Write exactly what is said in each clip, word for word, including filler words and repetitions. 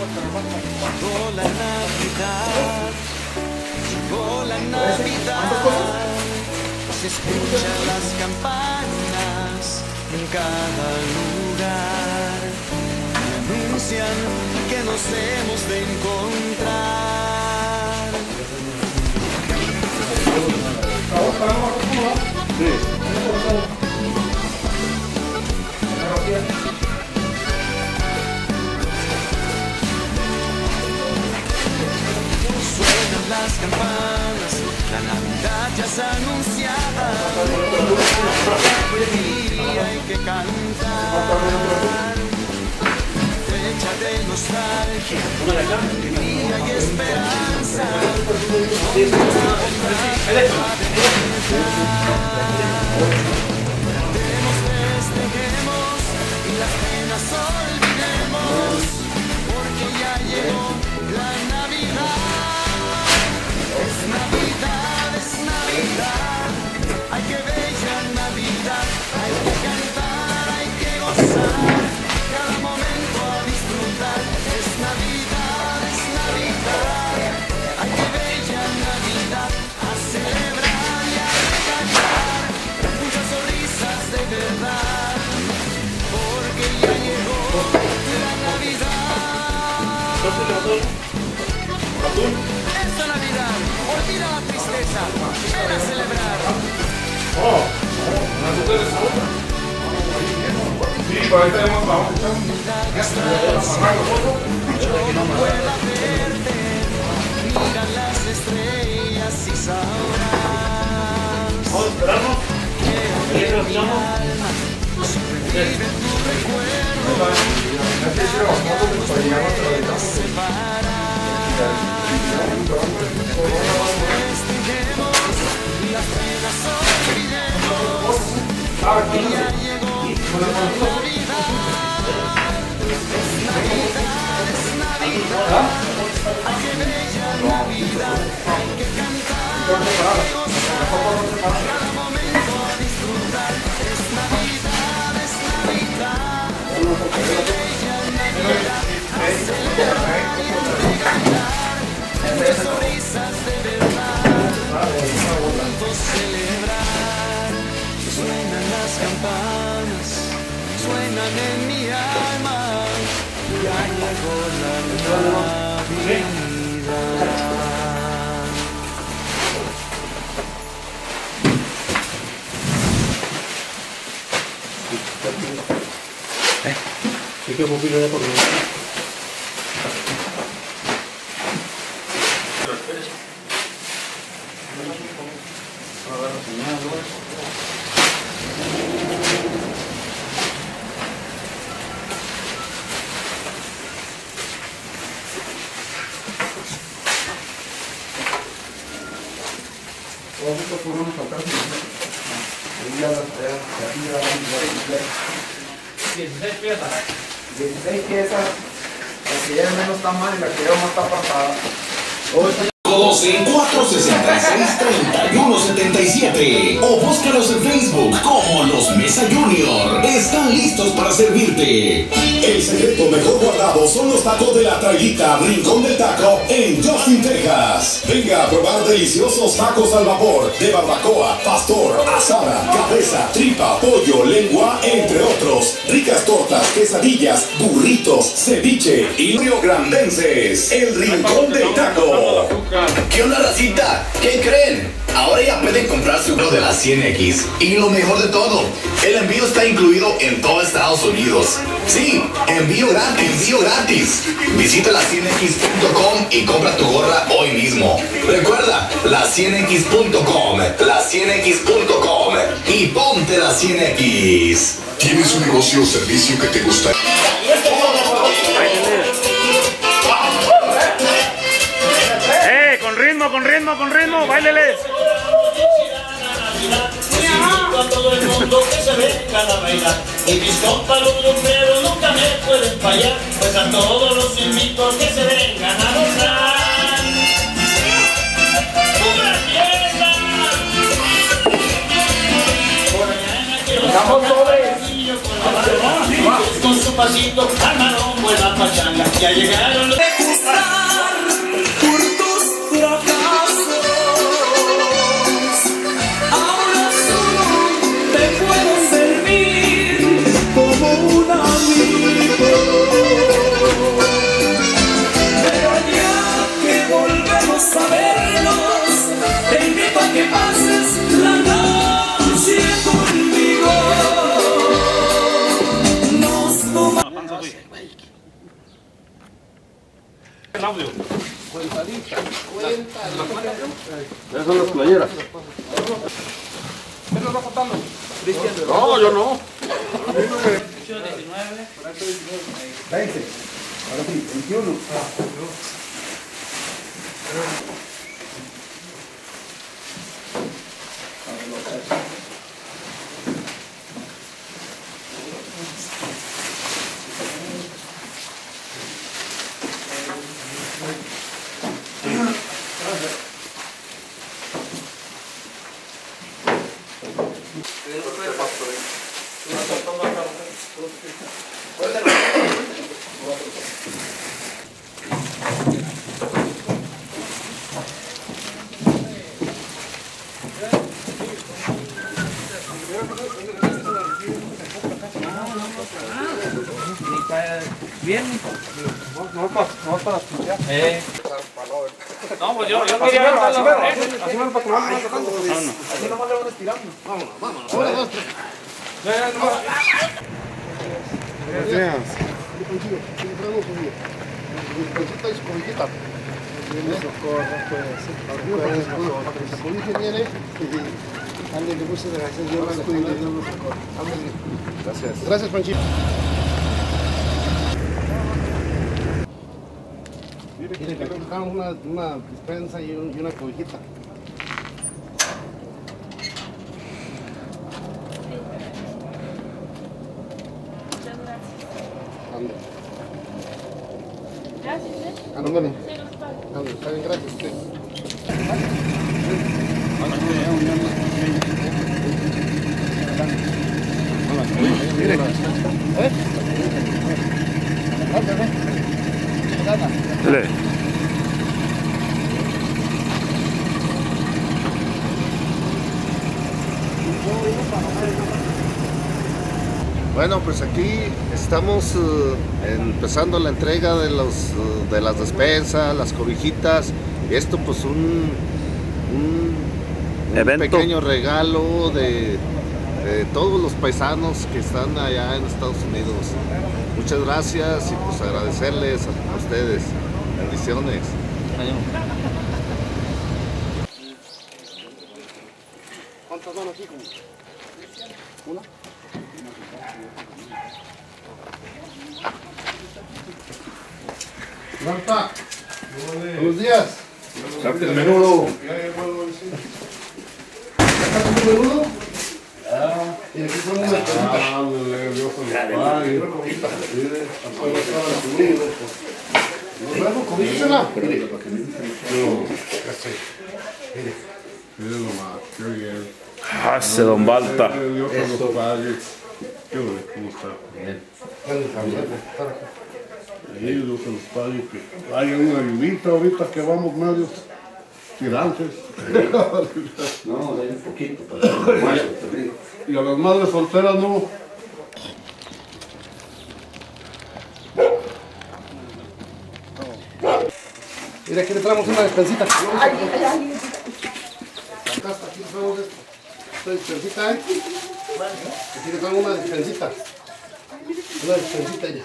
Llegó la Navidad, llegó la Navidad, se escuchan las campanas en cada lugar, me anuncian que nos hemos de encontrar. Suenan las campanas, la Navidad ya es anunciada, y hay que cantar. Fecha de nostalgia, alegría y esperanza. Cantemos, festejemos y las penas olvidemos, porque ya llegó la Navidad. Es Navidad, es Navidad, ay qué bella Navidad, hay que cantar, hay que gozar, cada momento a disfrutar. Es Navidad, es Navidad, ay qué bella Navidad, a celebrar y a regalar muchas sonrisas de verdad, porque ya llegó la Navidad. Esta Navidad, olvida la tristeza, ven a celebrar. Oh, sí, por ahí tenemos la otra. Yo no pueda verte, mira las estrellas y sabrás que aquí en mi alma sobrevive tu recuerdo. Ya no nos separar. Festejemos y las penas olvidemos, y ya llegó la Navidad. Es Navidad, es Navidad, ay qué bella Navidad, hay que cantar, hay que gozar, cada momento a disfrutar. Es Navidad, es Navidad, ay qué bella Navidad, a celebrar y a regalar muchas sonrisas de verdad, juntos celebrar. Suenan las campanas, suenan en mi alma, ya llegó la Navidad. ¿Eh? ¿Y qué pupilo de por qué? dieciséis piezas. dieciséis piezas. La que lleva menos está mal y la que lleva más está apartada. doce, cuatro sesenta y seis, treinta y uno setenta y siete o búscalos en Facebook como Los Mesa Junior. Están listos para servirte. El secreto mejor guardado son los tacos de la Trailita Rincón del Taco en Justin, Texas. Venga a probar deliciosos tacos al vapor de barbacoa, pastor, asada, cabeza, tripa, pollo, lengua, entre otros. Ricas tortas, quesadillas, burritos, ceviche y Rio Grandenses. El Rincón del Taco. ¿Qué onda, racita? ¿Qué creen? Ahora ya pueden comprar su vuelo de la cien equis. Y lo mejor de todo, el envío está incluido en todo Estados Unidos. Sí, envío gratis, envío gratis. Visita la cien equis punto com y compra tu gorra hoy mismo. Recuerda, la cien equis punto com, la cien equis punto com y ponte la cien equis. ¿Tienes un negocio o servicio que te gusta? ¡Eh! Con ritmo, con ritmo, con ritmo, báileles. A todo el mundo que se venga a bailar. Y mis compas los rumberos nunca me pueden fallar, pues a todos los invito a que se vengan a gozar. ¡Una fiesta! Por mañana quiero con la barba, con su pasito, al marón, buena pachanga. Ya llegaron los El audio. Cuentadita. Cuentadita. Esas son las playeras. ¿Quién nos va contando? No, yo no. diecinueve. veinte. Ahora sí, veintiuno. Bien. No, no, no para estudiar. Eh. No, pues yo, yo quería ver Así la mero, pareja. así mero para que vamos tocando. Así nomás le van estirando. Vámonos, vámonos. Ahora dos, tres. Ya, ya, no. Gracias. Pancita y su cobijita. Viene socorro, pues. Para que se cobije viene. Ándale, muchas gracias. Dios la cuide. Dios nos socorro. Ándale. Gracias. Gracias, Panchito. Mire, que aquí buscamos una, una despensa y, un, y una cobijita. Muchas gracias. Ándale. Gracias, ¿eh? Ándale. Se los pago. Ándale, está bien, gracias. Sí. Mire. ¿Eh? Dale. Bueno, pues aquí estamos uh, empezando la entrega de, los, uh, de las despensas, las cobijitas. Esto pues un, un, un Evento. pequeño regalo de, de todos los paisanos que están allá en Estados Unidos. Muchas gracias y pues agradecerles a ustedes. Bendiciones. ¿Cuántas son aquí? ¿Una? Marta, buenos días. Salte el menudo. ¿Sacaste tu menudo? Y aquí son unas cositas. Luego, comísela. Mire. Mire. Mire nomás, qué bien. Ah, ese don Balta. Dios te los pague. Qué bueno, ¿cómo está? Sí, Dios te los pague. Que haya una ayudita ahorita que vamos medios tirantes. No, hay un poquito para que Y a las madres solteras no. Mira, aquí le traemos una despensita. Ay, ay, ay. Fantástico, aquí le traemos esto. Esta despensita, ¿eh? Aquí le traemos una despensita. Una despensita ya.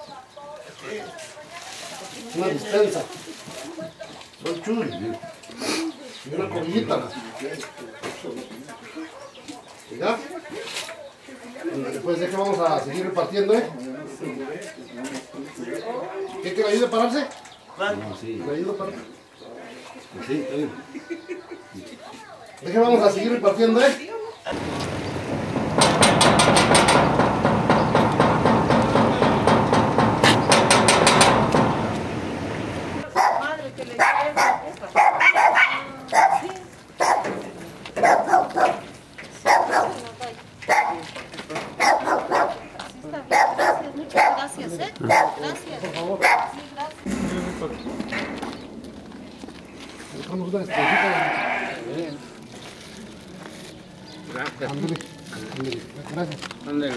Una dispensa. Son chulos. Y una cobijita. ¿Ya? Después de que vamos a seguir repartiendo, ¿eh? ¿Qué que le ayude a pararse? No, sí. ¿Le ayudo a pararse? Sí, está bien. ¿De qué vamos a seguir repartiendo, eh? Madre, que le lleva. Sí. Gracias, muchas gracias, ¿eh? Gracias. Por favor. Sí, gracias. Dejamos una despensita. Gracias. Ándale. Ándale. Gracias. Ándale.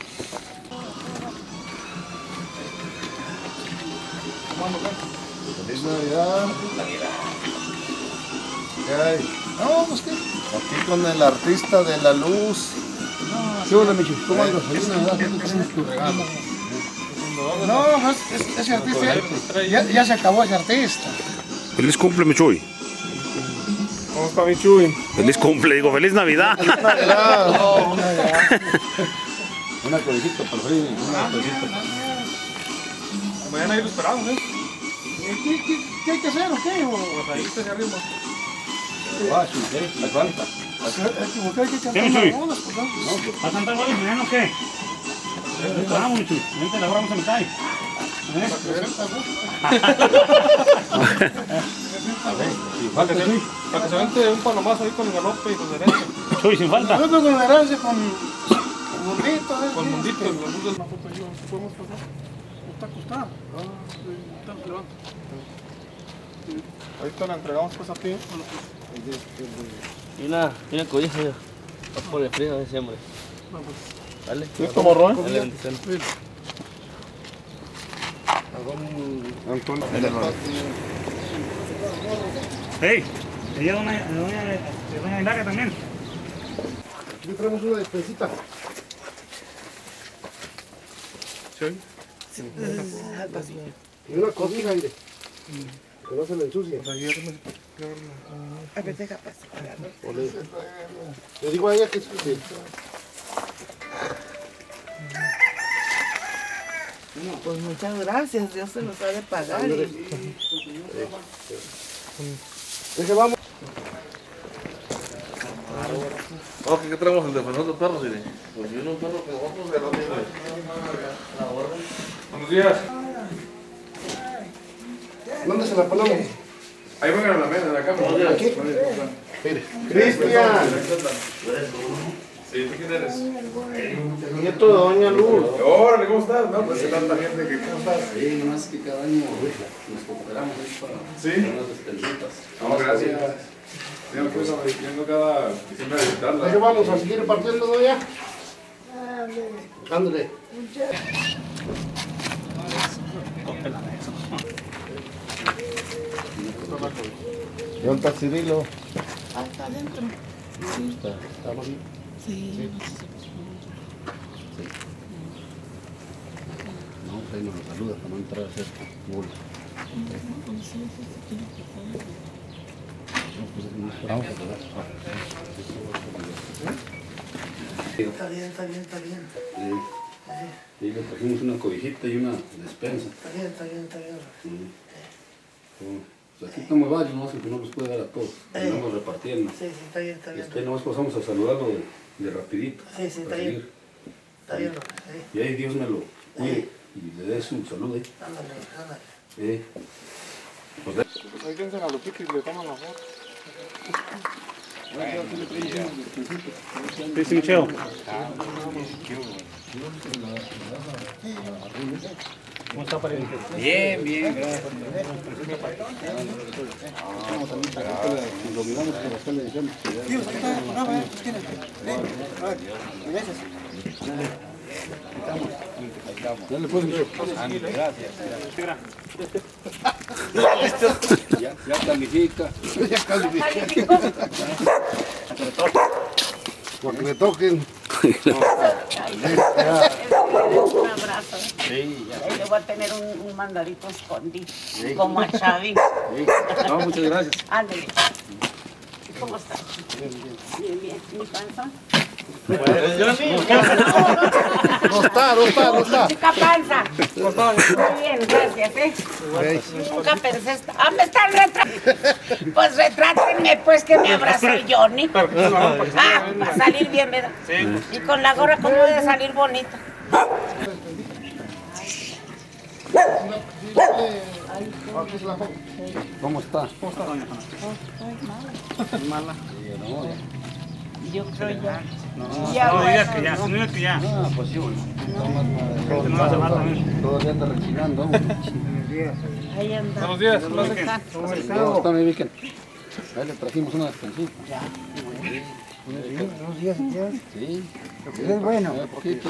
Feliz Navidad. ¿Qué hay? No, pues qué. Aquí con el artista de la luz. ¿Qué onda, Michi? ¿Cómo andas? Feliz Navidad. ¿Qué tienes tu regalo? No, no, es- es- ese artista ya, ya se acabó ese artista. Feliz cumple, mi Chuy. ¿Cómo está mi Chuy? Feliz cumple, digo, feliz Navidad. Una cobijita para el frío, una cobijita. Mañana ahí lo esperamos, ¿eh? ¿Qué, qué, qué hay que hacer o qué? O- Pues ahí está hacia arriba. Ah, sí, ¿eh? La cuanta. Hay que hay que cantar ¿Qué, mi Chuy? las bodas, pues, ¿no? ¿Va a cantar hoy mañana o qué? Vamos, mi Chuy. Vente, la vamos a meter. Para que, se, para que se vente un palomazo ahí con el galope y con derecha. Chuy, sin falta. Nosotros con herencia, con mundito, ¿eh? Con mundito, el mundo del foto ahí, ¿podemos pasar? Está acostado. Ah, sí, está levanta. Ahorita la entregamos pues a ti. Y una, y una cobija ya. Por el frío de diciembre. Dale. ¿Listo, morro? Dale, bendición. Antonio. Hey, ella doña, doña, doña Hilaria también. Aquí traemos una despensita. ¿Sí? Y una cobija, mire. Que no se le ensucie. A ver, deja pasar. Le digo a ella que es que... Pues muchas gracias, Dios se los ha de pagar. Y... Deje, vamos. Ok, ¿qué traemos? El defensor de perros, mire. Pues yo no perro que otros de los Buenos días. ¿Dónde se la ponemos? Ahí vengan a la mesa de acá. Aquí. Mire. Cristian. Sí, ¿tú quién eres? Nieto de doña Luz. Órale, ¿cómo estás? No, pues hay tanta gente que ¿cómo estás? Sí, nomás que cada año nos cooperamos ahí para ¿Sí? unas despensitas. No, gracias. Sí, me estoy yendo cada diciembre a visitarla. Deje, vamos a seguir partiendo, doña. Ándale. ¿Dónde está Cirilo? Ah, está adentro. Sí. ¿Está, está bonito? Sí. No, pues ahí nos lo saluda para no entrar a hacer bolas. Vamos a pasar. Está bien, está bien, está bien. Sí. Y le trajimos una cobijita y una despensa. Está bien, está bien, está bien. Sí. Pues aquí estamos varios, no sé que no los puede dar a todos. Eh. Vamos repartiendo. Sí, sí, está bien, está bien. Y después nomás pasamos a saludarlo de, de rapidito. Sí, sí, está para bien. seguir. Está bien, sí. Y ahí Dios me lo cuide y le dé su salud. ¿eh? Ándale, ándale. Eh. Pues de- Pues ahí piensan a Lupita y le toman la foto. Sí, sí, Micheo. ¿Cómo está, pariente? Bien, bien, gracias. Lo miramos por acá, le decíamos que ya- Dale, pues, Micheo. Gracias. Ya, ya califica. Ya califica. Para que le toquen. Un abrazo. Sí, ya. Ahí le voy a tener un, un mandadito escondido, Sí. como a Chavi. Sí. No, muchas gracias. Ándale. ¿Cómo estás? Bien, bien. ¿Mi panzón? No está, no está, no está. Chica panza. Muy bien, gracias, ¿eh? Nunca pensé estar... Ah, me están retratando. Pues retrátenme, pues, que me abrazó Johnny. Ah, va a salir bien, ¿verdad? Sí. Y con la gorra, ¿cómo voy a salir bonita? ¿Cómo está? ¿Cómo está, doña Juana? Estoy mala. Mala. Yo creo ya. No, Ya, no digas bueno, que ya, no. no digas que ya. Ah, pues sí, bueno. Este no va a llamar también. Todavía anda rechinando. Ahí anda. Buenos días, ¿Cómo gracias. están? ¿Cómo está mi Viken? Ahí le trajimos una despensita. Ya. Buenos días, días. Sí. Es bueno. Eh, poquito.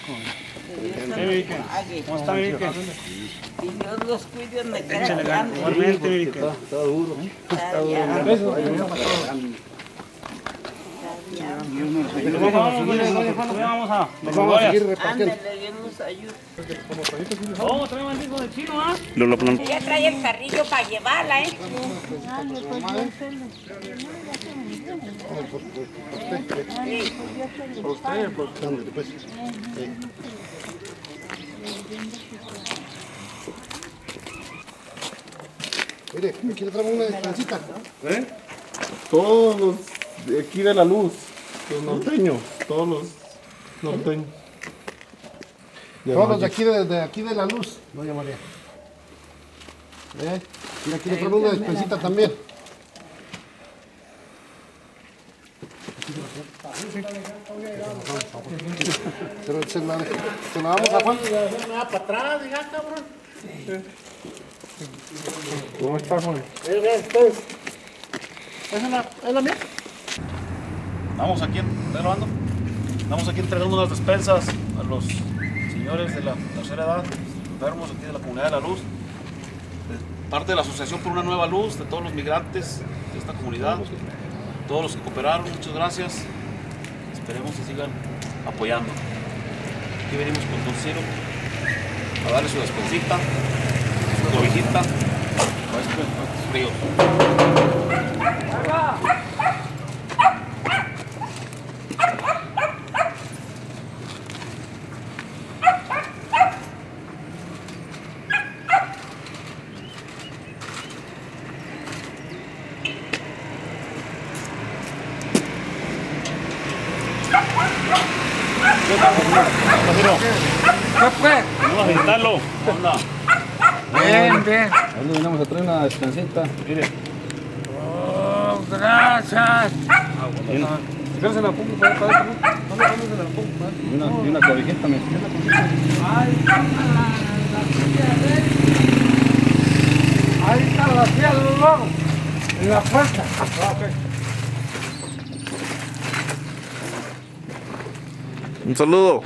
¿Cómo está, mi Viken? Y Dios los cuide donde quiera Échale que ganas. anden. Igualmente, mi Viken. Está, está duro. Está bien. Está duro. Vamos a Vamos a seguir repartiendo. Ándale, Dios nos ayude. Oh, trae el hijo del chino, ¿ah? Ella trae el carrillo para llevarla, ¿eh? Mire, aquí le traigo una despensita. ¿Eh? Todos los de aquí de la luz, los norteños, todos los norteños. Todos los de aquí de, de aquí de la luz, doña María. ¿Eh? Mira, aquí le traigo una despensita también. Pero se la, se la damos a Juan. Me va para atrás, ya, cabrón. ¿Cómo está, Juan? ¿Es la, es la mía? Vamos aquí, ¿está grabando? Estamos aquí entregando unas despensas a los señores de la tercera edad, enfermos aquí de la Comunidad de la Luz, de parte de la Asociación por una Nueva Luz, de todos los migrantes de esta comunidad, todos los que cooperaron, muchas gracias. Esperemos que sigan apoyando. Aquí venimos con Don Ciro a darle su despensita, su cobijita, para estos fríos. ¿Qué fue? Vamos a visitarlo. Onda. Bien, bien. Ahí le venimos a traer una despensita. Mire. Oh, gracias. Si quieres se la pongo para acá, ¿no? ¿Dónde se la pongo? Y una, y una cobijita, me. Ahí está la tía del lobo. En la puerta. Un saludo.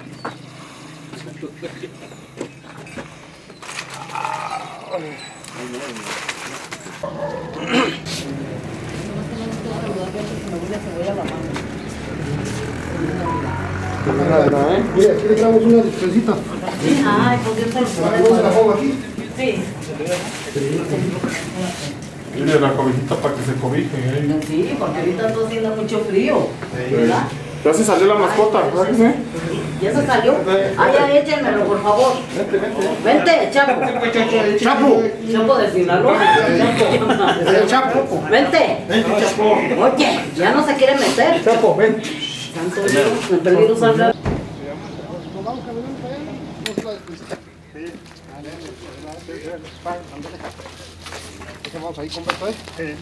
Mira, aquí le traemos una despensita. Ay, pues yo se lo ¿Se la pongo aquí? Sí. Mire la cobijita para que se cobije. ¿eh? Sí, porque ahorita está haciendo mucho frío, ¿verdad? Ya se salió la mascota, ¿verdad que sí? ¿Ya se salió? Ah, ya échenmelo, por favor. Vente, vente. Vente, Chapo. Chapo. Chapo de Sinaloa. El Chapo. Vente. Vente, Chapo. Oye, ya no se quiere meter. Chapo, ven. Santo Dios, me he perdido sangre. Nos vamos caminando para allá, ¿no? Vamos a la despensita. Vamos ahí con Beto, ¿eh?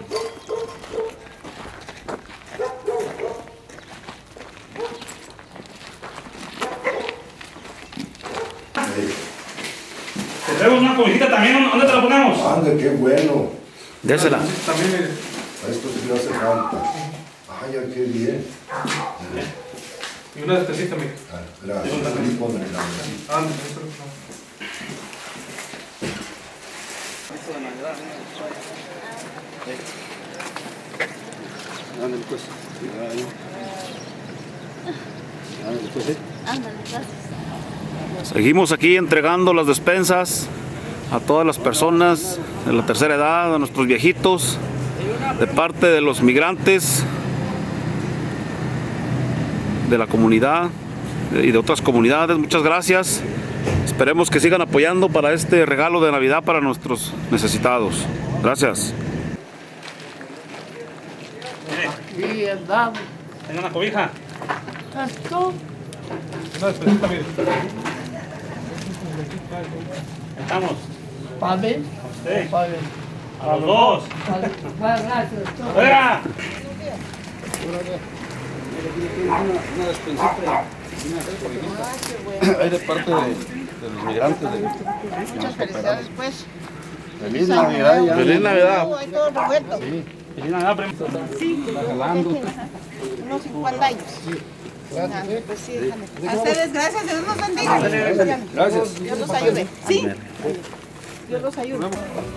Te traigo una cobijita también, ¿dónde te la ponemos? Ande, qué bueno. Désela. También, mire. A esto sí le hace falta. Ay, ya qué bien. Y una despensita, mire. Ah, gracias. Feliz Navidad. Ande, eso es lo que no. Ándale, pues. Ándale, pues, ¿eh? Ándale, gracias. Seguimos aquí entregando las despensas a todas las personas de la tercera edad, a nuestros viejitos, de parte de los migrantes de la comunidad y de otras comunidades. Muchas gracias. Esperemos que sigan apoyando para este regalo de Navidad para nuestros necesitados. Gracias. Aquí andamos. Tenga una cobija. Esto. Una despensita, mire. Estamos. ¿Para mí? Sí. Para mí. A los dos. Gracias. ¡Fuera! Una despensita. Hay de parte de, de los migrantes. De, Muchas felicidades, pues. Feliz Navidad ya. Feliz Navidad. Hay todo revuelto. Sí. Feliz Navidad, primo. Sí, unos cincuenta años. Ah, pues sí, déjame. A ustedes, gracias, Dios los bendiga. Gracias. Dios los ayude. Sí. Yo los ayudo.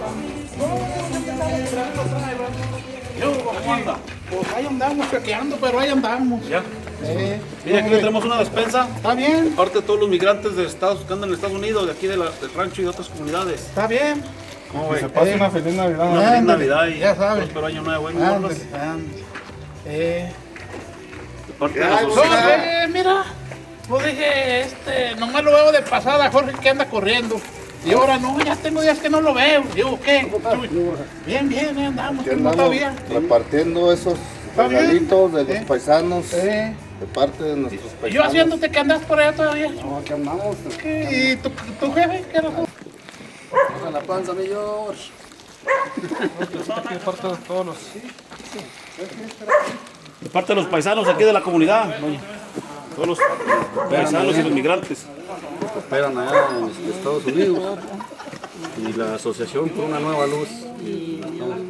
¿Cómo anda? Pues ahí andamos chequeando, pero ahí andamos. ¿Ya? Eh, Mira, aquí le tenemos una despensa. Está bien. Aparte de todos los migrantes de Estados que andan en Estados Unidos, de aquí de la, del rancho y de otras comunidades. Está bien. ¿Cómo Que ve? se pase Eh. una feliz Navidad. Una feliz Ándale, Navidad y ya sabes. próspero año nuevo. ¿eh? Ándale, Gordas. ándale. Eh. De parte de la No, sociedad. eh, mira, pues dije, este, nomás lo veo de pasada, Jorge, que anda corriendo. Y ahora no, ya tengo días que no lo veo. Digo, ¿qué? Bien, bien, ahí andamos, Aquí ¿cómo está andamos bien? repartiendo esos ¿Está bien? regalitos de los ¿Eh? paisanos, Eh. de parte de nuestros ¿Y paisanos. yo haciéndote que andas por allá todavía? No, aquí andamos. ¿Qué? ¿Y tu, tu jefe? ¿Qué razón? Baja la panza, mi George. Aquí de parte de todos los... De parte de los paisanos aquí de la comunidad. doña. Todos los paisanos y los migrantes. que operan allá en Estados Unidos y la Asociación por una Nueva Luz. Y,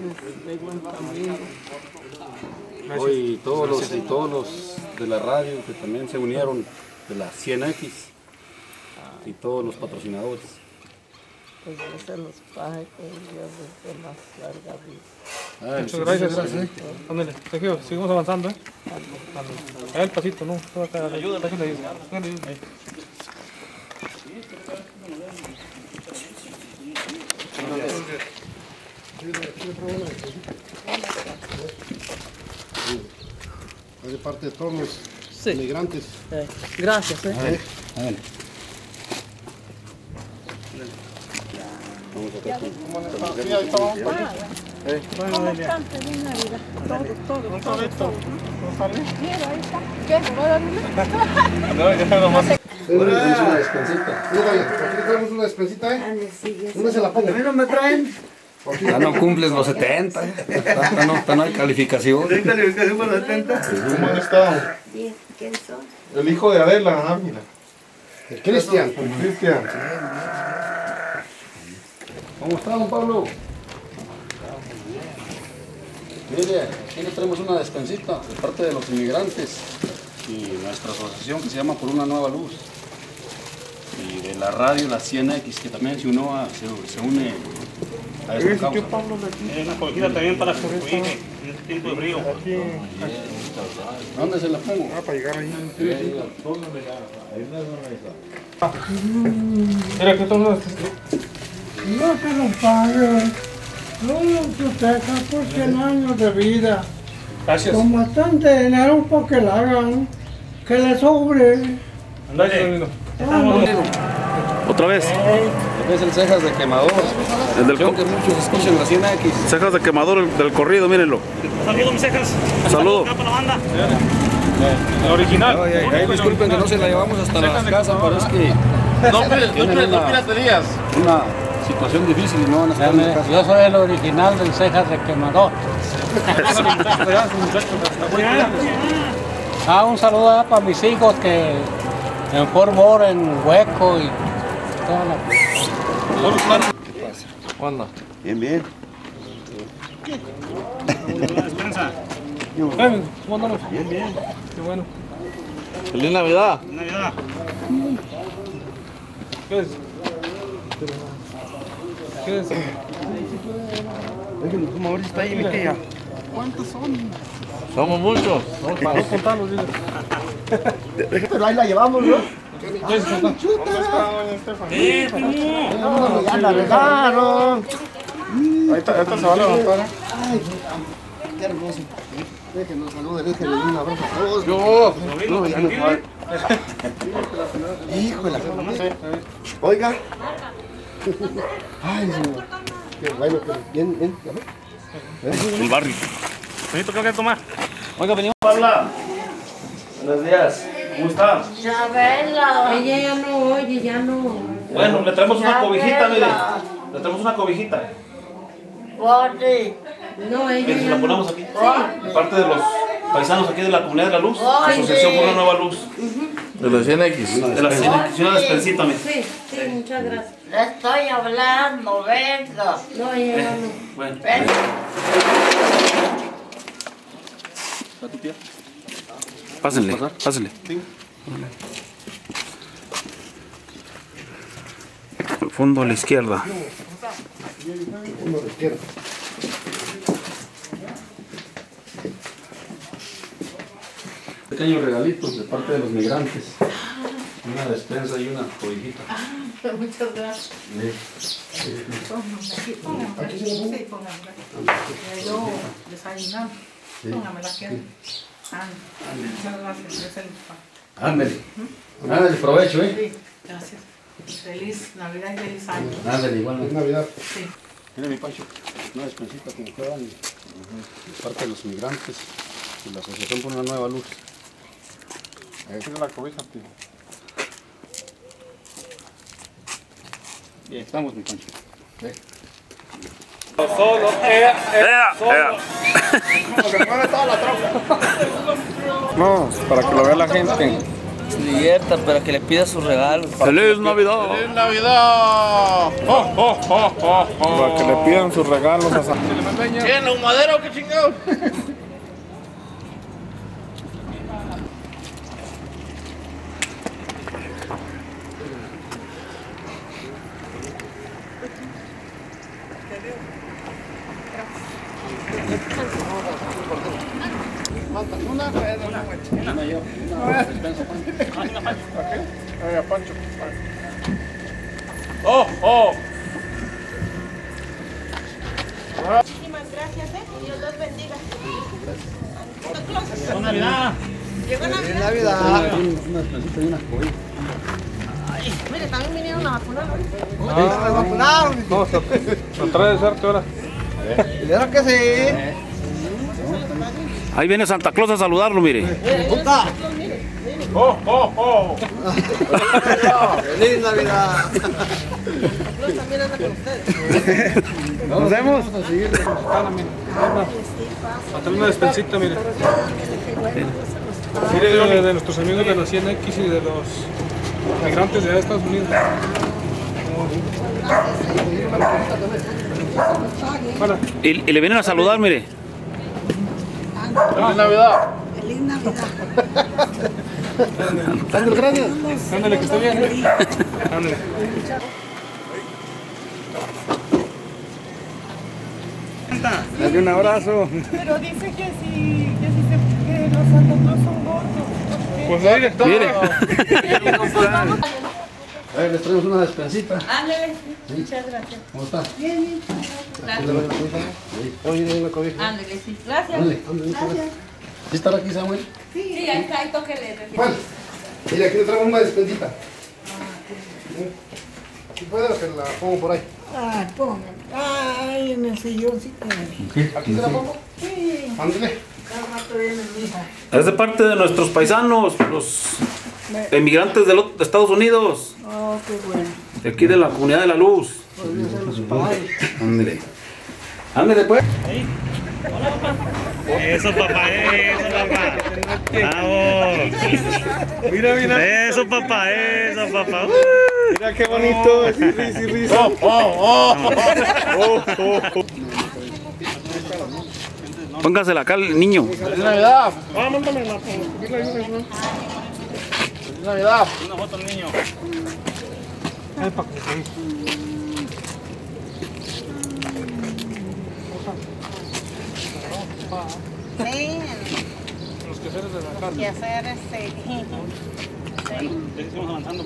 no, hoy todos los, y todos los de la radio que también se unieron, de la cien equis y todos los patrocinadores. Pues Dios se los pague, que Dios les dé más larga vida. Ay, Muchas sí, gracias. sí, sí. Ándale, Sergio, seguimos avanzando, ¿eh? Ahí el pasito, ¿no? Todo acá, ayúdale. Ayúdale. Ahí. Es de parte de todos los Sí. migrantes. Eh, Gracias, ¿eh? Eh, Sí, ahí estamos. eh. ¿Cómo están? Feliz Navidad. Todo, todo, todo, todo. Mira, ahí está. ¿Qué? ¿Puedo darle? No, ya nomás. Tenemos una despensita. Mira, aquí tenemos una despensita, ¿eh? ¿Dónde se la pongo? A mí no me traen. Ya no cumples los setenta, ¿eh? Ya no, ya no hay calificación. ¿Hay calificación para los setenta? ¿Cómo han estado? Bien, ¿quién son? El hijo de Adela, ah, mira. El Cristian. El Cristian. ¿Cómo está, don Pablo? Mire, aquí le traemos una despensita de parte de los inmigrantes y nuestra asociación que se llama Por una Nueva Luz. Y de la radio, la cien equis, que también se, unió a, se, se une a esta causa. Es una cobijita también para su hijo en este tiempo de frío. ¿Dónde se la pongo? Ah, para llegar ahí. Mira, que son los... No se lo pague. No lo proteja por cien años de vida. Gracias. Con bastante dinero para que la hagan. Que le sobre. Ándale. Otra vez. Este es el Cejas de Quemador. El del Yo que muchos escuchan la cien equis. Cejas de quemador el- del corrido, mírenlo. Saludos, mis cejas. Saludo. Acá para la banda. El original. Ay, ay, ay, disculpen que no se la llevamos hasta la casa, pero es que No, tienen una, piraterías. una situación difícil y no van a estar en la casa. Yo soy el original del Cejas de Quemador. Ah, un saludo para mis hijos que en Fort Worth, en Hueco y toda la... ¿Cómo anda? Bien, bien. Ven, ¿cómo andamos? Bien, bien. Qué bueno. Feliz Navidad. Navidad. ¿Qué es? ¿Qué es? Déjenme ahorita está ahí, mi tía. ¿Cuántos son? Somos muchos. Para no contarlos, dile. Pero ahí la llevamos, ¿no? ¿Dónde está doña Estefania? ¡Eh, primo! Ya la regaron. Ahí está, ahí está, se va a levantar. Ay, qué hermoso. Déjenos saludar, déjenle un abrazo a todos. Yo. No, ya no fue. Hijo de la Oiga. Ay, señor. Qué bueno, pero bien, bien. El barrio. Benito, ¿qué hay que tomar? Oiga, venimos a hablar. Buenos días. ¿Cómo está? Chabela. Ella ya no oye, ya no. Bueno, le traemos una cobijita, mire. Chabela. Le traemos una cobijita. Guarde. No, ella Mire, se ya la no. ponemos aquí. Sí. De parte de los paisanos aquí de la Comunidad de la Luz. Ay, Asociación sí. por una Nueva Luz. De la cien equis. De la cien equis. Una despensita, mire. Sí, sí, muchas gracias. Le estoy hablando, venga. No, ella ya no. Bueno. Venga. ¿Está tu tía? Pásenle, pásenle. Al fondo a la izquierda. Uno de izquierda. Pequeños regalitos de parte de los migrantes. Una despensa y una cobijita. Ah, muchas gracias. Sí. Póngame aquí, póngame aquí. Sí, póngame aquí. Yo desayunando. Póngame la que. Ah, muchas gracias. Es el pan. Ándale. Ándale, provecho, ¿eh? Sí, gracias. Feliz Navidad y feliz año. Ándale, igual. Feliz Navidad. Sí. Mira mi Pancho, una despensita como cada año. De parte de los migrantes y la Asociación por una Nueva Luz. Ahí tiene la cobija, tío. Bien, estamos, mi Pancho. ¿Eh? Solo, ea, ea, solo. Se mueve toda la troca. No, para que lo vea la gente. Se divierta, para que le pida sus regalos. ¡Feliz Navidad! ¡Feliz Navidad! ¡Oh, oh, oh, oh, oh! Para que le pidan sus regalos a Santa. ¿Quién? ¿Un madero? ¿Qué chingados? Una, una, una. Una yo, una despensa, Pancho. Oiga, Pancho. ¡Oh, oh! Muchísimas gracias, ¿eh? Dios los bendiga. ¡Buena Navidad! Llegó Feliz Navidad. Navidad. Una despensita y una cobija. Ay, mire, también vinieron a vacunar ahorita. Ah, me vacunaron. No, se trae de suerte ahora. Claro que sí. Ahí viene Santa Claus a saludarlo, mire. ¡Puta! ¡Oh, oh, oh! ¡Feliz Navidad! Los también anda con ustedes. Nos vemos. Vamos a seguir de Mexicana, mire. A traer una despensita, mire. Mire, de, de nuestros amigos de la cien equis y de los migrantes de allá de Estados Unidos. Bueno. Y, y le vienen a saludar, mire. ¡Feliz Navidad! Feliz Navidad. Ándale, gracias. Ándale, que esté bien. Ándale. Dale un abrazo. Pero dice que sí, que sí se, que los Santa Claus son gordos. Pues ahí está. Mire. A ver, les traemos una despensita. Ándale. Muchas gracias. ¿Cómo está? Bien, bien. Gracias. Oye, una cobija. Ándale, sí. Gracias. Ándale, ándale, Gracias. ¿Sí estará aquí, Samuel? Sí, sí, ahí está, ahí tóquele. ¿Cuál? Mira, aquí le traemos una despensita. Si puedo, que la pongo por ahí. Ay, póngame. Ay, en el silloncito. ¿Aquí se la pongo? Sí. Ándale. Cada rato viene mi hija. Es de parte de nuestros paisanos, los emigrantes de, los, de Estados Unidos. Oh, qué bueno. De aquí de la Comunidad de la Luz. Por Dios se los pague. Ándale. Ándale, pues. Eso, papá, eso, papá. Vamos. Mira, mira. Eso, papá, eso, papá. Mira qué bonito. Es risa y risa. ¡Oh, oh, oh! Oh, oh, oh. Póngasela acá al niño. ¡Feliz Navidad! Ah, mándame la ¡Feliz Navidad! Una foto al niño. Ay, pa' que Sí, los quehaceres de la carne. que hacer este. Seguimos avanzando.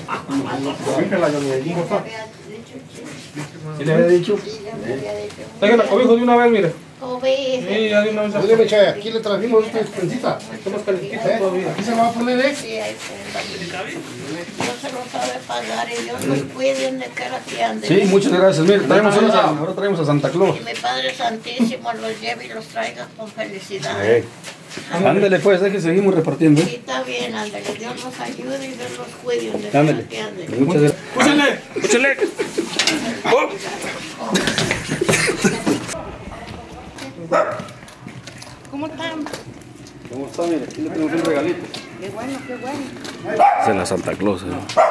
¿Qué le había dicho? Traigan la cobija de una vez, mire. Cobija. Sí, ya de una vez. Oye, Meche, aquí le trajimos esta despensita. Está más calentita todavía. Aquí se la va a poner, ¿eh? Sí, ahí está. Dios se lo sabe pagar y Dios los cuide donde quiera que anden. Sí, muchas gracias. Mire, traemos unas a- ahora traemos a Santa Claus. Y mi Padre Santísimo los lleve y los traiga con felicidad. Sí. Ándale, pues, deje, seguimos repartiendo. Sí, está bien, ándale. Dios los ayude y Dios los cuide donde Ándale. quiera que anden. Muchas gracias. ¡Escúchenle! ¡Escúchale! ¿Cómo están? ¿Cómo está? Mire, aquí le tenemos un regalito. Qué bueno, qué bueno. Es la Santa Claus. ¿eh?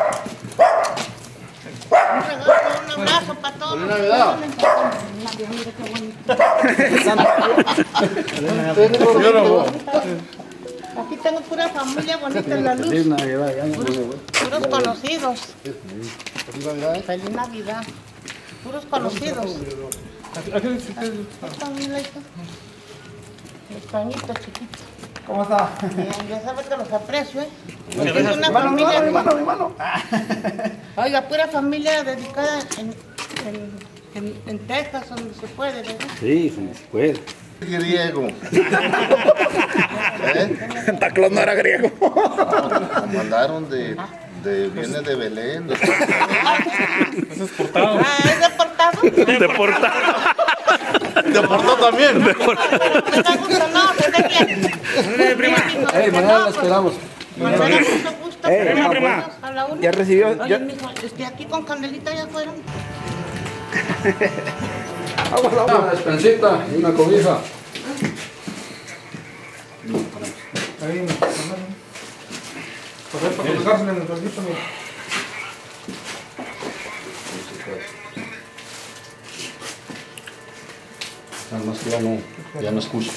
Un regalo, un abrazo para todos. ¡Feliz Navidad! Yo no voy. Aquí tengo pura familia bonita en la luz. Feliz Navidad. Ya, Puros, puros conocidos. Feliz Navidad. Feliz Navidad. puros conocidos. ¿A qué dice? Los pañitos chiquitos. ¿Cómo está? Bien, ya sabes que los aprecio, ¿eh? Muchas Es gracias. una Mi mano, familia. mi mano, mi mano. Oiga, pura familia dedicada en, en, en, en Texas, donde se puede, ¿verdad? Sí, se puede. Griego. ¿Eh? Santa Claus no era griego. No, mandaron de, de, viene de Belén. De... Eso es portado. Ah, ¿es deportado? Deportado. Deportado también. Deportado. ¿Me está gustando? No, pues de quién. Ey, mañana la esperamos. Mañana mucho gusto. Ey, Pero prima. vamos a la una. Ya recibió- Oye, ya- mijo, estoy aquí con Candelita, ya fueron. Agua, agua. Una despensita y una cobija. Ahí, pues es para colgársela en el trasito, mira. Nada más que ya no, ya no escucho.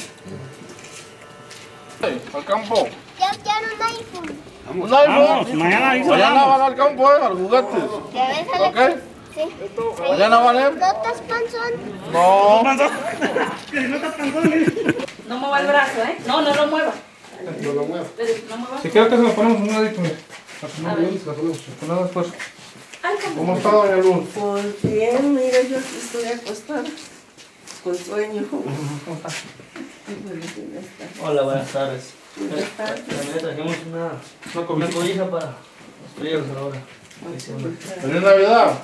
Al campo. Ya quiero un iPhone. Un Vamos, iPhone. mañana ahí Mañana hablamos. van al campo, eh, a los juguetes. ¿Ya ves, Alex? ¿Ok? Sí. Mañana van, eh. ¿No estás panzón? No. No mueva el brazo, ¿eh? No, no lo mueva. No lo muevo. No mueva. Si quieres que se lo ponemos un ladito, mira. A ver. Con nada después. Ay, ¿Cómo está, doña Luz? Pues bien, mira, yo aquí estoy acostada con sueño. Hola, buenas tardes. Buenas tardes. También trajimos una, Una una cobija para los fríos ahora. ¡Feliz Navidad!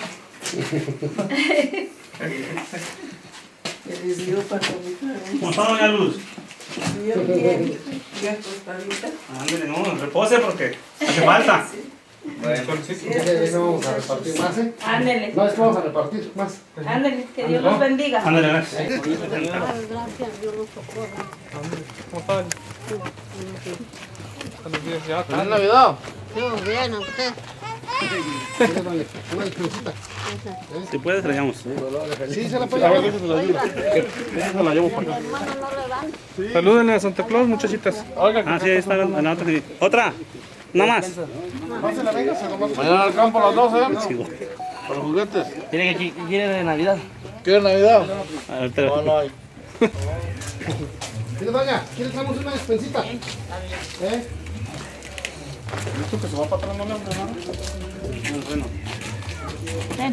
Feliz Dios para mi ¿Cómo está, doña Luz? Yo bien, ya acostadita. Ándale, no, repose porque hace falta. Bueno, ya vamos a repartir más, ¿eh? Ándele. No, es que vamos a repartir más. Ándele, que Dios los bendiga. Ándale, gracias. Ay, gracias, Dios los socorra. ¿Cómo está? Buenos días, ya. ¡Feliz Navidad! Dios bien, a usted. Una dispensita. Si puedes, traigamos. Sí, se la puede llevar. Oiga, Esa la llevo para mi acá. hermano no le dan. Salúdenle a Santa Claus, muchachitas. Ah, sí, ahí está la la otra. ¿Otra? ¿Nada más? Mañana al campo a las doce, ¿eh? Para los juguetes. ¿Quiere que quiere de Navidad? ¿Quieres Navidad? Ahorita No, no hay. Mira, doña, ¿quieres darnos una despensita? ¿Eh? ¿Listo que se va para atrás, no le hombre, no? Bueno. Ven.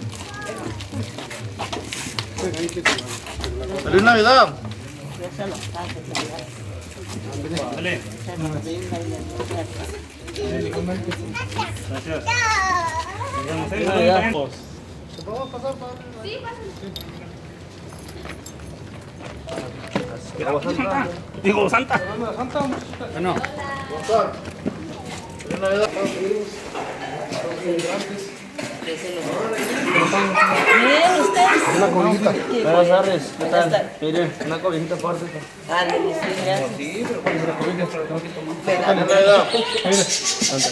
¡Feliz Navidad! Yo se los paso, Dale. se los brinda y les doy. Gracias. Feliz Navidad. ¿Se podemos pasar para...? Sí, Santa. Digo, Santa. Santa. No. ¡Feliz Navidad! Miren ustedes. Una cobijita. Buenas tardes. ¿Qué tal? Mire, una cobijita aparte. Ándele, sí, gracias. Sí, pero cuando se la cobija se la tengo que tomar. ¡Feliz Navidad! Mire. Santa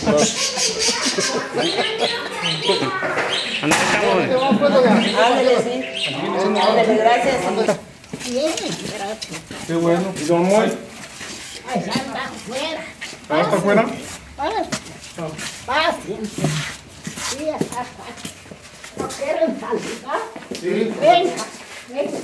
Claus. Anda, estamos. Ándele, sí. Ándele, gracias. Bien, gracias. Qué bueno. ¿Y don Moy? Ay, ya está afuera. ¿Ah, está afuera? Paciencia. Sí, ya está. ¿No quieren saludar? Sí. Venga, venga.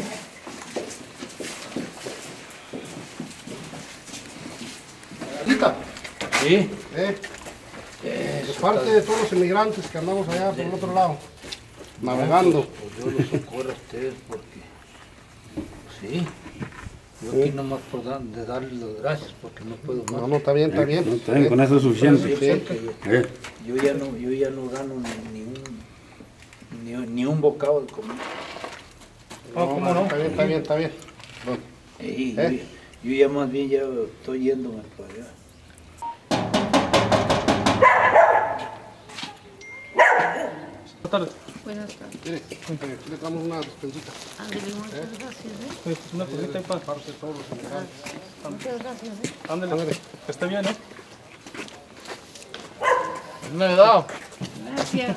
Tita, Sí. eh, eh, de parte de todos los inmigrantes que andamos allá por el otro lado, navegando. Pues yo los socorro a ustedes porque, sí, yo aquí nomás por dar, de darles las gracias porque no puedo más. No, no, está bien, está bien. No, está bien, con eso es suficiente. Sí, porque yo, Eh. yo ya no, yo ya no gano ni, ni un, ni, ni un bocado de comida. No, ¿cómo no? Está bien, está bien, está bien. Sí, ¿Eh? yo, yo ya más bien ya estoy yéndome para allá. Buenas tardes. Buenas tardes. Mire, le damos una despensita. Ándale, muchas gracias, ¿eh? Pues, una cosita ahí para parte de todos los inmigrantes. Muchas gracias, ¿eh? Ándale. Que esté bien, ¿eh? ¡Feliz Navidad! Gracias.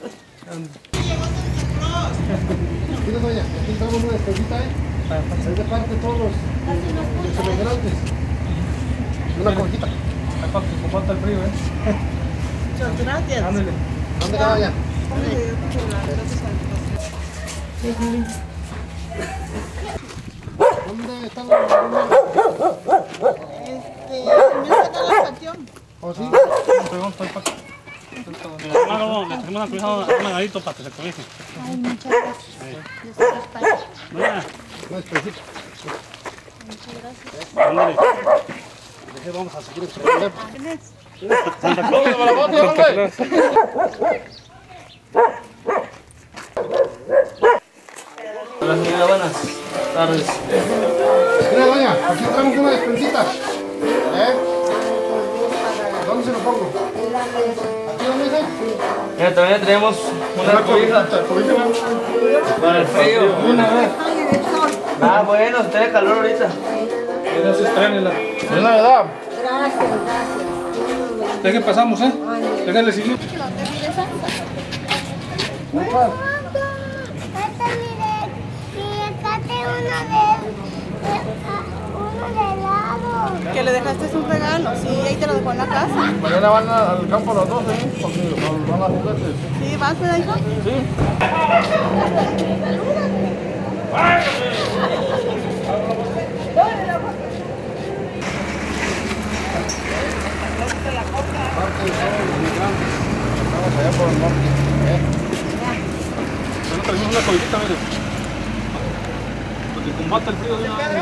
Mire, doña, aquí le damos una despensita, ¿eh? Es de parte de todos los, los inmigrantes. Una cobijita. Para que comparta el frío, ¿eh? Muchas gracias. Ándale. ¿Dónde queda doña? ¿Dónde están los Este, está en la panteón. ¿Oh, sí? Mira, no, le tenemos una cobija a un agadito para que se cobije. Ay, muchas gracias. Mira. No, especito. Muchas gracias. Ándale. Vamos a seguir el ¿Quién es? Santa Claus, para la foto, hombre. Hola señora, buenas tardes. Mira, doña, aquí traemos una despensita. ¿Eh? ¿Dónde se lo pongo? ¿Aquí dónde dice? Mira, también tenemos una cobija. Para el frío. Una vez. Ah, bueno, tiene calor ahorita. Gracias, tráenela. Es Navidad. Gracias, gracias. ¿De qué pasamos, eh? Déjale seguir. Que le dejaste un regalo, sí, ahí te lo dejó en la casa. Mañana van a- al campo a las doce, ¿eh? Porque van a juguetes. Sí, ¿vas, verdad, hijo? Sí. Vamos allá por el norte. ¿Eh? Nosotros tenemos una cobijita, mire. Porque combate el frío de una vez.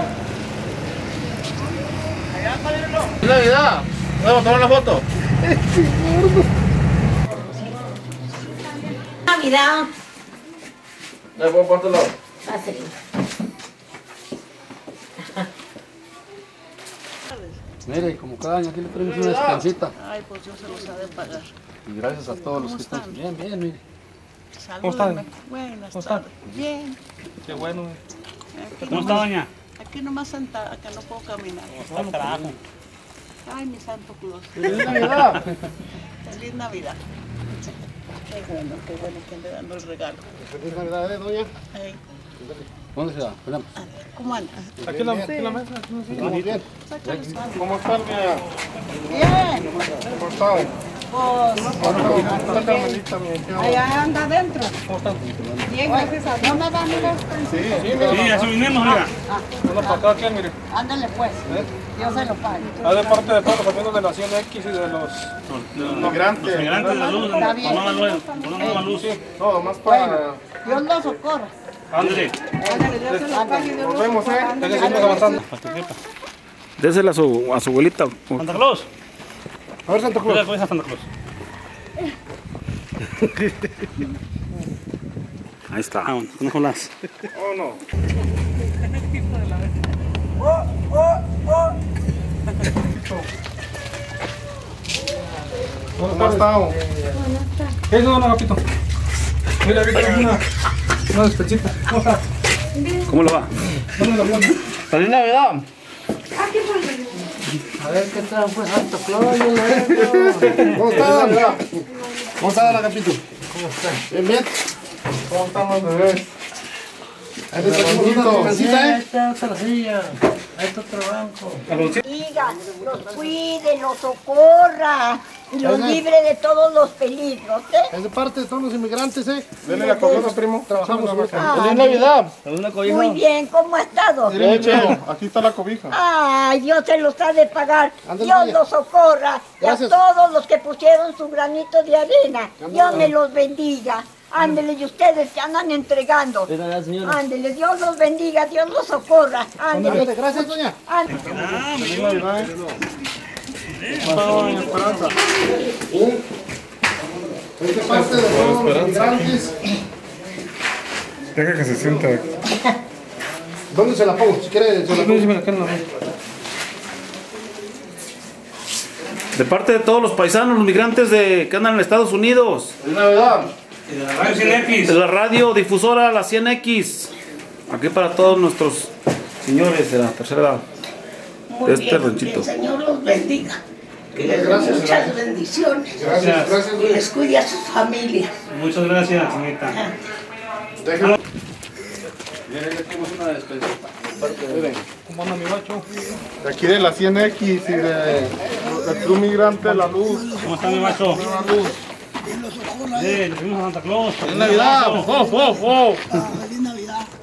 ¡Es Navidad! ¿Vamos a tomar una foto? Navidad. Ya puedo por este lado. Pásale. Mire, como cada año aquí le traemos una despensita. Ay, pues Dios se los ha de pagar. Y gracias a todos los que están. están? Bien, bien, mire. ¿Cómo están? Salúdenme. Buenas ¿Cómo están? tardes. Bien. Qué bueno. Aquí ¿Cómo está, nomás- doña? Aquí nomás sentada, que no puedo caminar. Está el carajo. Ay, mi santo Claus. ¡Feliz Navidad! Feliz Navidad. Qué bueno, qué bueno que ande dando el regalo. Feliz Navidad, ¿eh, doña? Ay, ¿Dónde se va? Esperamos. ¿cómo andas? Aquí en la, aquí en la mesa. Estamos bien. ¿Cómo están, mía? Bien. ¿Cómo están? Pues, Está Carmelita, mi hija. allá anda adentro. ¿Cómo están? Bien, gracias a Dios. ¿No me dan unos Sí, sí, Sí, ya subimos, mira. Uno para acá, ¿quién, mire? Ándale pues. Yo se lo pago. Ah, de parte de todos los partidos de la cien X y de los migrantes. Los migrantes de la luz, Está bien. por una nueva- por una nueva luz. No, más para... Dios lo socorra. Ándale. Ándale, Dios se lo pague. Dios Nos lo vemos, socorra. ¿eh? Ándale, Ya que seguimos ándale. avanzando. Participa. Désela a su, a su abuelita. Santa Claus. A ver, Santa Mira, Claus. cobija Santa Claus. Ahí está. Ah, bueno, con Nicolás. Oh, no. ¿Cómo están? ¿Qué es eso, don Agapito? Mira, ahorita hay una, una despensita. ¿Cómo está? ¿Cómo lo va? ¿Dónde la pone? ¡Feliz Navidad! A ver qué tal fue Santa Claus. ¿Cómo está? ¿Cómo está, don Agapito? ¿Cómo está? Bien, bien. ¿Cómo están los bebés? Ahí les trajimos una despensita, Ahí ¿eh? está otra silla. Ahí está otro banco. Diga, los cuide, los socorra y los Ajá. libre de todos los peligros, ¿eh? Es de parte de todos los inmigrantes, ¿eh? Denle la cobija, primo. Trabajamos con Ah, ¡Feliz Navidad! ¿Alguna cobija? Muy bien, ¿cómo ha estado? Mire, Cheo, aquí está la cobija. Ay, Dios se los ha de pagar. Ándale, Dios vaya. los socorra. Y a Gracias. todos los que pusieron su granito de arena. Ándale, Dios vaya. me los bendiga. Ándele, y ustedes que andan entregando. Feliz Navidad, señora. Ándele, Dios los bendiga, Dios los socorra. Ándele. Ándale, gracias, doña. Ándele. ¡Feliz Navidad! ¿Cómo está, doña Esperanza? Es de parte de todos los inmigrantes. Deja que se sienta. ¿Dónde se la pongo? Si quiere, se la pongo. De parte de todos los paisanos, los migrantes de, que andan en Estados Unidos. ¡Feliz Navidad! Y de la radio cien X. De la radio difusora La cien X. Aquí para todos nuestros señores de la tercera edad. Muy De este bien, ranchito. que el Señor los bendiga. Que les dé Gracias, muchas gracias. bendiciones. Gracias, gracias, Y doña. les cuide a sus familias. Muchas gracias, señorita. Déjalo. Miren, aquí tenemos una despensita. Miren, ¿Cómo anda mi guacho? de aquí de la cien X y de, del Club Migrante de la Luz. ¿Cómo está mi guacho? Nueva Luz. Sí, le fuimos a Santa Claus. ¡Feliz Navidad! ¡Oh, oh, oh!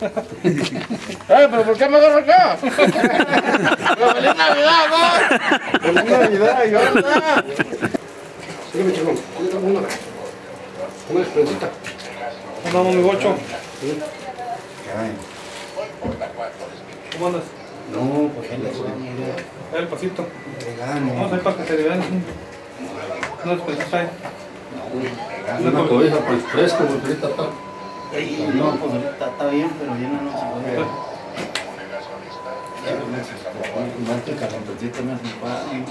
¡Eh, pero por qué me agarro acá! ¡Pero ¡Feliz Navidad, va! ¡Feliz Navidad! ¡Y ahora! Sígueme, chico. Una. Una despensita. Vamos, mi bocho. ¿Cómo andas? No, pues él Dale el pasito. Vamos a ir para que se le vean. Una despensita ahí. Una cobija pues fresco, porque ahorita está. No, pues ahorita está bien, pero ya no se puede. Más que calentecito me hace falta.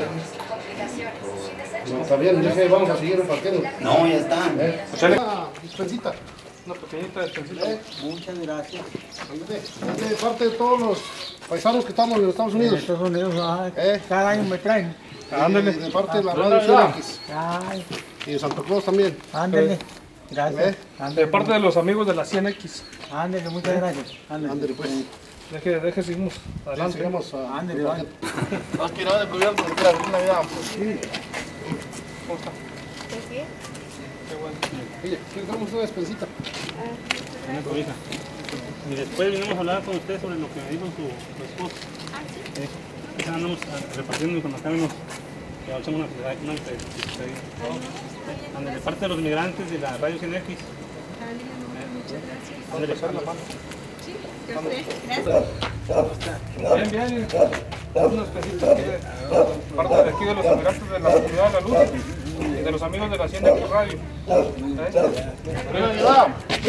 No, está bien, dije, vamos a seguir repartiendo. No, ya está. ¿Eh? Una dispensita. Una pequeñita despensita. ¿Eh? Muchas gracias. De parte de todos los paisanos que estamos en los Estados Unidos. En Estados Unidos, ah, ¿Eh? cada año me traen. Ándale. De parte de la Ah, radio ¿verdad? C X. Ay, Y de Santa Claus también. ándale. ¿Eh? Gracias. De parte de los amigos de la cien X. Ándale, muchas gracias. Ándale. Ándale, pues. Deje, deje, seguimos adelante. Sigamos a... Ándale, va. Más que nada de cubierto, porque la feliz Navidad. Sí. ¿Cómo está? Qué bueno. Oye, ¿qué damos una despensita? Una cobija. Y después vinimos a hablar con usted sobre lo que me dijo su, su esposo. Ah, sí. Eh, que andamos repartiendo y cuando acaben nos que echamos una una entrevista. Ándale, de parte de los migrantes de la radio cien X. Muchas gracias. Ándale, echar la mano. Sí, yo sé. Gracias. Bien, bien. Unos pesitos aquí de parte de aquí de los migrantes de la comunidad de la luz y de los amigos de la cien X Radio. ¿Eh? ¡Feliz Navidad!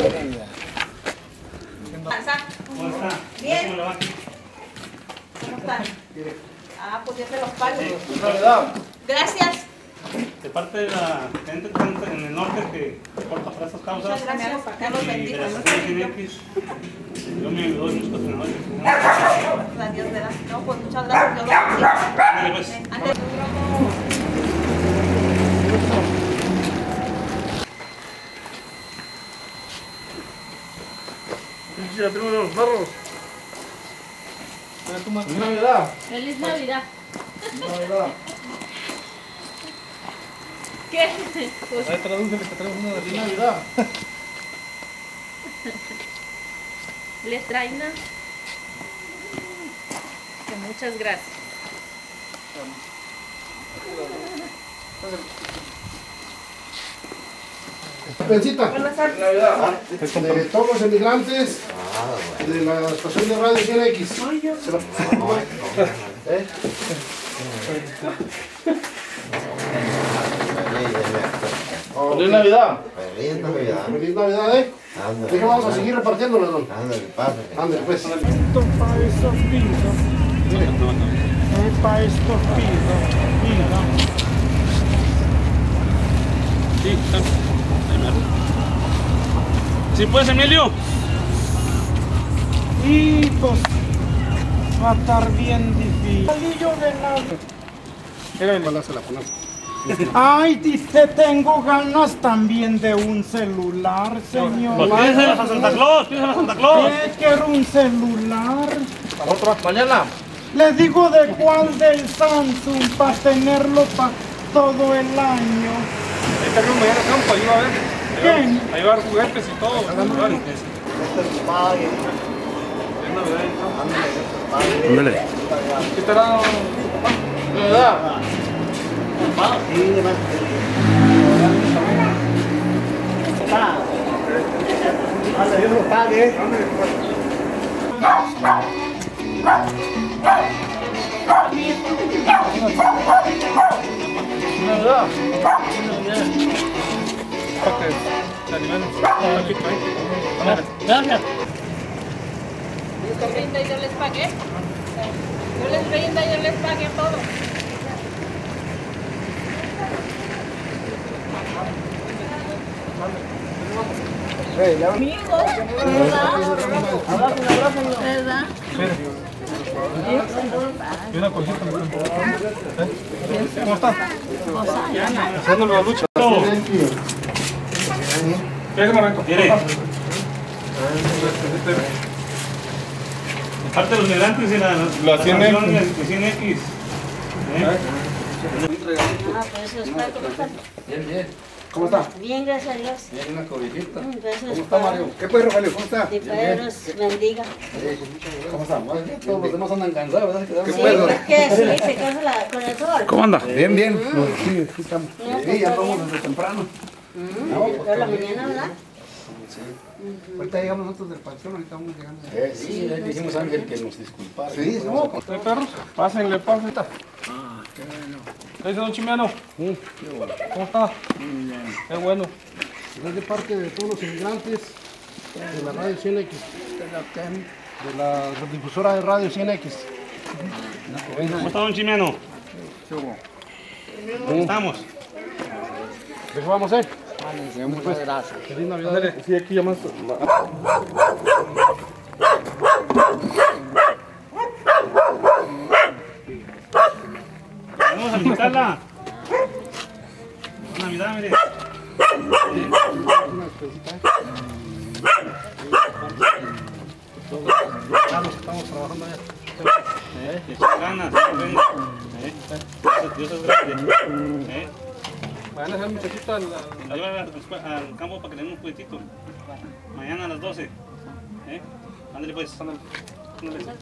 ¿Cómo está? Bien. ¿Cómo le va? ¿Cómo están? Ah, pues ya se los pago. ¡Feliz Navidad! Gracias. De parte de la gente que está en el norte que corta para estas causas. Muchas gracias. Dios los Y de bendiga. la cien X. Yo me ayudó muchos patrocinadores. Gracias a Dios, ¿verdad? No, pues muchas gracias. Dios los bendiga. Dale, pues. Antes. ¡Pinche, primo de los perros! ¡Feliz Navidad! Feliz Navidad. ¡Feliz Navidad! ¿Qué? Pues, Ahí tradúcele que traemos una de ¡Feliz Navidad! ¿les traen una? Que muchas gracias. Despensita. Buenas tardes. Navidad. De todos los emigrantes de la estación de radio cien X. Se la... ¿Eh? ¡Feliz Navidad! Feliz Navidad. Feliz Navidad, ¿eh? Ándale. Dije, vamos a seguir repartiéndolo, don. Ándale, pásale. Ándale, pues. Esto para estos pisos. Es para estos pisos. Mira. Sí, está. ¿Sí puedes, Emilio? Y pues va a estar bien difícil. Palillo de nada. Ojalá se la ponemos. Ay, dice, tengo ganas también de un celular, señor. Pues pídeselas a Santa Claus, pídeselas a Santa Claus. ¿Qué quiero un celular? ¿Otro? ¿Mañana? Les digo de cuál del Samsung para tenerlo para todo el año. Ahí está el mañana campo, ahí va a ver. ¿Quién? Ahí va a haber juguetes y todo. Ándale. ¿Qué te da? ¿Navidad? Dios lo pague. ¿Navidad? Gracias. Dios les brinda y Dios les pague. Dios les brinda y Dios les pague todo. Amigos, ¿verdad? ¿Verdad? Y una cosita. ¿Cómo estás? Haciendo la lucha. ¿Quieres un momento? Mire. Parte de los migrantes y la, la cien X. de cien X. ¿Eh? Ah, pues eso es para cómo están. Bien, bien. ¿Cómo está? Bien, gracias a Dios. Bien, una cobijita. Mm, gracias, ¿Cómo está, Padre. Mario? ¿Qué pues, Rogelio? ¿Cómo está? Que Bien, Padre bien. los bendiga. ¿Cómo está? Muy bien. Todos los demás andan cansados, ¿verdad? Sí, ¿Qué pues? porque sí, se cansa la- con el sol. ¿Cómo anda? Bien, bien. Mm. Sí, sí estamos. No, Sí, pues, ya está vamos bien. desde temprano. Mm, No, pues, toda la está bien. mañana, ¿verdad? Sí. Ahorita llegamos nosotros del panteón, ahorita vamos llegando. Eh, sí, Sí, le dijimos a Ángel que nos disculpara. Sí, Que no. nos ¿Usted, perros? Pásenle, pásenle. Ah, qué bueno. ¿Qué dice don Chimiano? Sí. ¿Cómo está? Muy bien. Qué bueno. Es de parte de todos los inmigrantes de la radio cien X, de la difusora de radio cien X. ¿Cómo está don Chimiano? ¿Cómo estamos? ¿De qué vamos a hacer? Muchas gracias. Feliz Navidad. Sí, aquí ya más. Vamos a pintarla. Navidad, mire. Una despensita, Ya nos estamos trabajando ya. Eh, le echan ganas, venga. Eh, Dios- Dios es grande. Eh. Vayan a hacer muchachito al... La lleva al, al campo para que le den un juguetito. Mañana a las doce. ¿Eh? Ándale pues. Ándale.